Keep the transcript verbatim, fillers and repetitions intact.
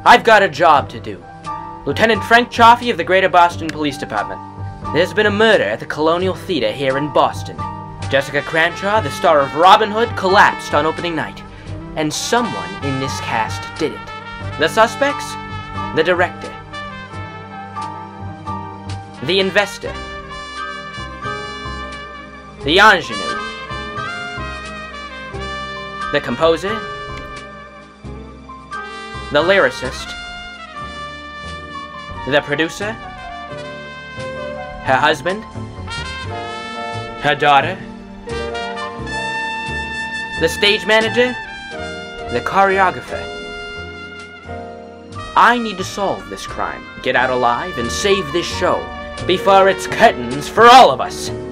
I've got a job to do. Lieutenant Frank Chaffee of the Greater Boston Police Department. There's been a murder at the Colonial Theater here in Boston. Jessica Cranshaw, the star of Robin Hood, collapsed on opening night. And someone in this cast did it. The suspects? The director. The investor. The ingenue. The composer. The lyricist. The producer. Her husband. Her daughter. The stage manager. The choreographer. I need to solve this crime, get out alive, and save this show before it's curtains for all of us.